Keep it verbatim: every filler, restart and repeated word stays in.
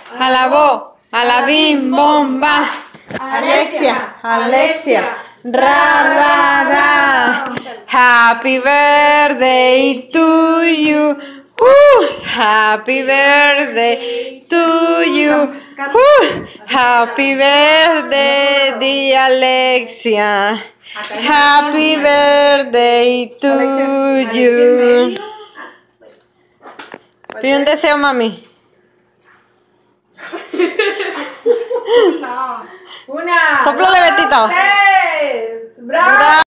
a la bo, a la bim, bomba. Alexia, Alexia, ra, ra, ra. Happy birthday to you. Uh, happy birthday to you. Uh, happy birthday, dear Alexia. Happy birthday to you. Pide un deseo, mami. Una. Sóplale, Betito. Tres. ¡Bravo!